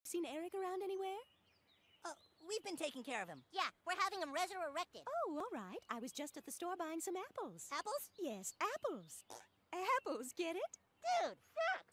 Seen Eric around anywhere? We've been taking care of him. Yeah, we're having him resurrected. Oh, all right. I was just at the store buying some apples. Apples? Yes, apples. Apples, get it? Dude, fuck!